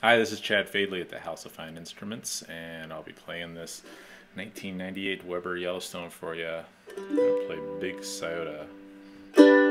Hi, this is Chad Fadley at the House of Fine Instruments, and I'll be playing this 1998 Weber Yellowstone for you. I'm going to play Big Scioto.